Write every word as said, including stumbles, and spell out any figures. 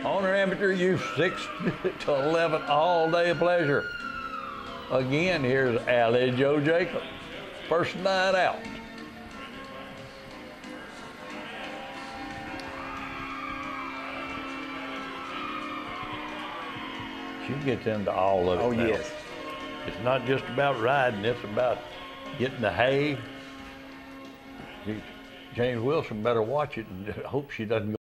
Honor Amateur Youth six to eleven, all day pleasure. Again, here's Allie Joe Jacob, first night out. She gets into all of it. Oh, now. yes. It's not just about riding, it's about getting the hay. James Wilson better watch it and hope she doesn't go